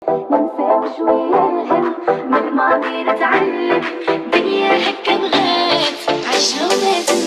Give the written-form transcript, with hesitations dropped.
ننسى وشوية الهم من الماضي نتعلم. دنيا هكا بغات عيشها وما